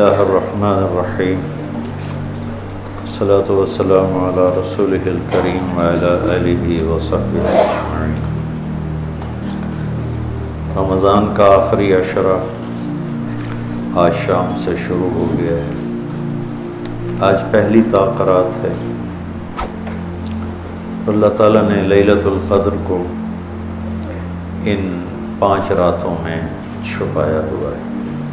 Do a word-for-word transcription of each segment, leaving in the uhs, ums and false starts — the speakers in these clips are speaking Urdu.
اللہ الرحمن الرحیم والصلاة والسلام علی رسولہ الکریم وعلی آلہ وصحبہ اجمعین۔ رمضان کا آخری عشرہ آج شام سے شروع ہو گیا ہے۔ آج پہلی تاقرات ہے۔ اللہ تعالیٰ نے لیلۃ القدر کو ان پانچ راتوں میں چھپایا ہوا ہے۔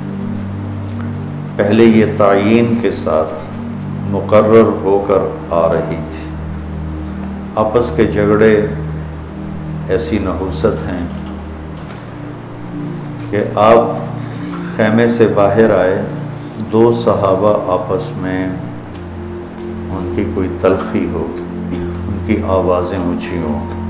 پہلے یہ تعیین کے ساتھ مقرر ہو کر آ رہی تھی۔ آپس کے جھگڑے ایسی نحوست ہیں کہ آپ خیمے سے باہر آئے، دو صحابہ آپس میں ان کی کوئی تلخی ہوگی، ان کی آوازیں اونچی ہوں گی،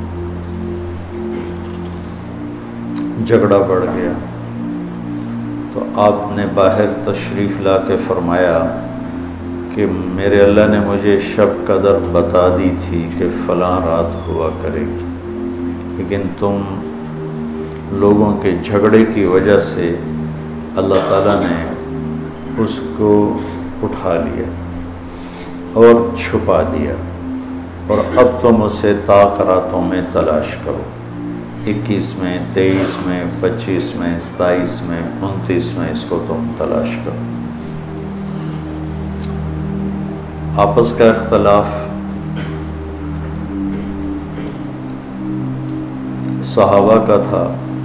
جھگڑا بڑھ گیا تو آپ نے باہر تشریف لا کے فرمایا کہ میرے اللہ نے مجھے شب قدر بتا دی تھی کہ فلاں رات ہوا کرے گی، لیکن تم لوگوں کے جھگڑے کی وجہ سے اللہ تعالیٰ نے اس کو اٹھا لیا اور چھپا دیا، اور اب تم اسے طاق راتوں میں تلاش کرو، اکیس میں، تیئیس میں، پچیس میں، ستائیس میں، انتیس میں اس کو تم تلاش کرو۔ آپس کا اختلاف صحابہ کا تھا،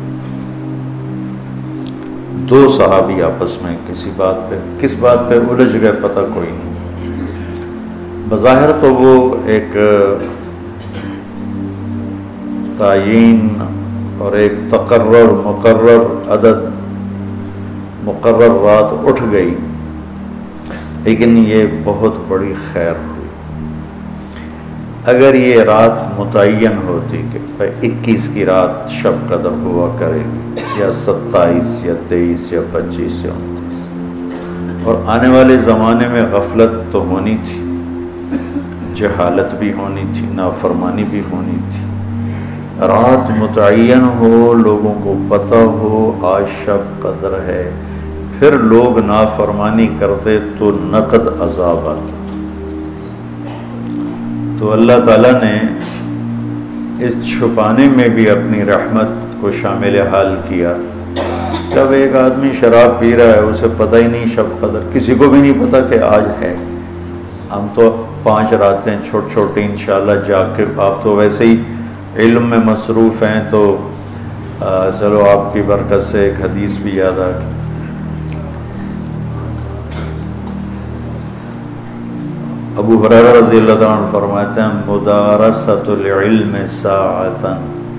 دو صحابی آپس میں کسی بات پہ کس بات پہ الجھ گئے پتہ کوئی نہیں۔ بظاہر تو وہ ایک تعیین اور ایک تقرر مقرر عدد مقرر رات اٹھ گئی، لیکن یہ بہت بڑی خیر ہوئی۔ اگر یہ رات متعین ہوتی کہ اکیس کی رات شب قدر ہوا کرے گی، یا ستائیس یا تیئیس یا پچیس یا انتیس، اور آنے والے زمانے میں غفلت تو ہونی تھی، جہالت بھی ہونی تھی، نافرمانی بھی ہونی تھی، رات متعین ہو، لوگوں کو پتہ ہو آج شب قدر ہے، پھر لوگ نافرمانی کرتے تو نقد عذاب آتا۔ تو اللہ تعالیٰ نے اس چھپانے میں بھی اپنی رحمت کو شامل حال کیا۔ جب ایک آدمی شراب پی رہا ہے، اسے پتہ ہی نہیں شب قدر، کسی کو بھی نہیں پتہ کہ آج ہے۔ ہم تو پانچ راتیں چھوٹ چھوٹی انشاءاللہ جاگ کے، آپ تو ویسے ہی علم میں مصروف ہیں، تو چلو آپ کی برکت سے ایک حدیث بھی یاد آ گئی۔ ابو ہریرہ رضی اللہ عنہ فرماتے ہیں مدارسۃ العلم ساعۃ،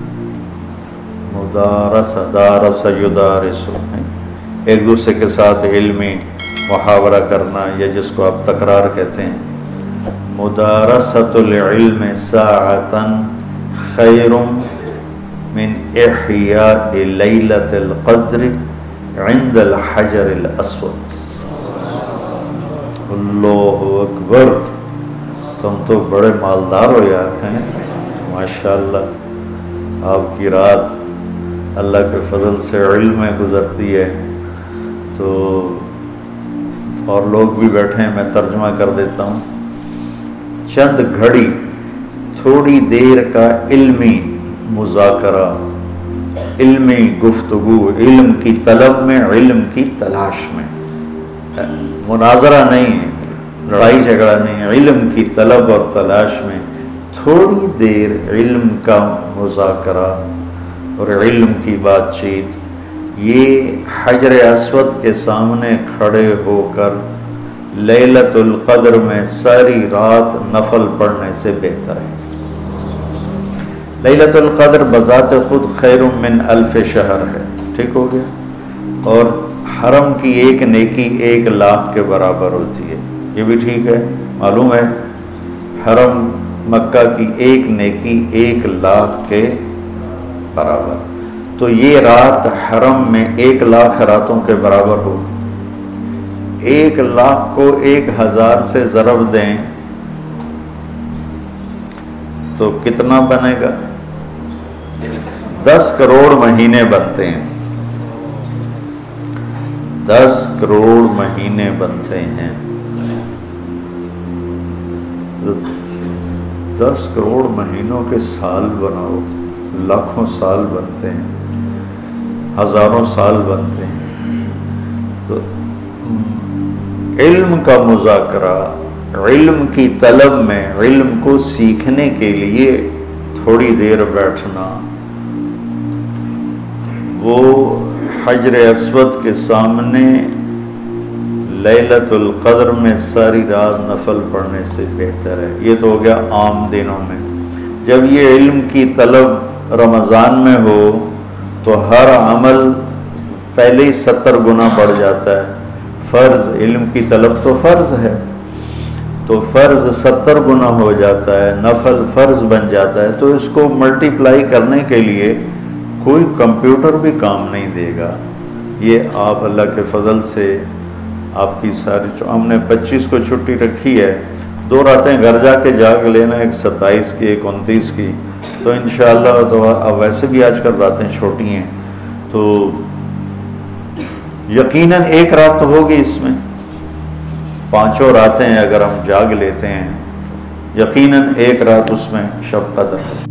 مدارسہ دارس یدارس، ایک دوسرے کے ساتھ علمی محاورہ کرنا، یا جس کو آپ تکرار کہتے ہیں، مدارسۃ العلم ساعۃ خیر من احیاء لیلۃ القدر عند الحجر الاسود۔ اللہ اکبر، تم تو بڑے مالدار ہو یار ہیں، ماشاءاللہ۔ آپ کی رات اللہ کے فضل سے علم میں گزرتی ہے، تو اور لوگ بھی بیٹھے ہیں، میں ترجمہ کر دیتا ہوں۔ چند گھڑی تھوڑی دیر کا علمی مذاکرہ، علمی گفتگو، علم کی طلب میں، علم کی تلاش میں، مناظرہ نہیں ہے، لڑائی جھگڑا نہیں ہے، علم کی طلب اور تلاش میں تھوڑی دیر علم کا مذاکرہ اور علم کی بات چیت، یہ حجر اسود کے سامنے کھڑے ہو کر لیلۃ القدر میں ساری رات نفل پڑھنے سے بہتر ہے۔ لیلۃ القدر بذات خود خیر من الف شہر ہے، ٹھیک ہو گیا، اور حرم کی ایک نیکی ایک لاکھ کے برابر ہوتی ہے، یہ بھی ٹھیک ہے، معلوم ہے، حرم مکہ کی ایک نیکی ایک لاکھ کے برابر، تو یہ رات حرم میں ایک لاکھ راتوں کے برابر ہو۔ ایک لاکھ کو ایک ہزار سے ضرب دیں تو کتنا بنے گا؟ دس کروڑ مہینے بنتے ہیں۔ دس کروڑ مہینے بنتے ہیں. دس کروڑ مہینوں کے سال بناؤ، لاکھوں سال بنتے ہیں، ہزاروں سال بنتے ہیں. تو علم کا مذاکرہ، علم کی طلب میں، علم کو سیکھنے کے لیے تھوڑی دیر بیٹھنا، وہ حجر اسود کے سامنے لیلۃ القدر میں ساری رات نفل پڑھنے سے بہتر ہے. یہ تو ہو گیا عام دنوں میں. جب یہ علم کی طلب رمضان میں ہو تو ہر عمل پہلے ہی ستر گنا بڑھ جاتا ہے. فرض، علم کی طلب تو فرض ہے، تو فرض ستر گنا ہو جاتا ہے، نفل فرض بن جاتا ہے. تو اس کو ملٹیپلائی کرنے کے لیے کوئی کمپیوٹر بھی کام نہیں دے گا. یہ آپ اللہ کے فضل سے آپ کی ساری، ہم نے پچیس کو چھٹی رکھی ہے، دو راتیں گھر جا کے جاگ لینا، ایک ستائیس کی ایک انتیس کی. تو انشاءاللہ تو اب ویسے بھی آج کل راتیں چھوٹی ہیں، تو یقیناً ایک رات تو ہوگی اس میں. پانچوں راتیں اگر ہم جاگ لیتے ہیں، یقیناً ایک رات اس میں شب قدر ہے.